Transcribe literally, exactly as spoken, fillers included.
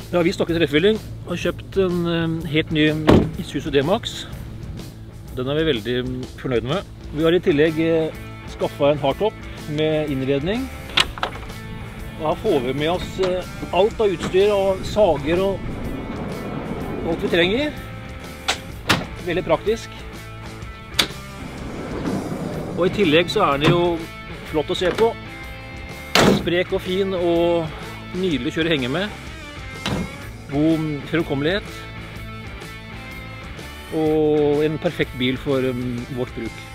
Da har vi stokket treffylling og kjøpt en helt ny Isuzu D-Max. Den er vi veldig fornøyd med. Vi har i tillegg skaffet en hardtop med innredning. Og her får vi med oss alt av utstyr og sager og alt vi trenger. Veldig praktisk. Og i tillegg så er den jo flott å se på. Sprek og fin og nydelig å kjøre henge med. God fremkommelighet. Og en perfekt bil for vårt bruk.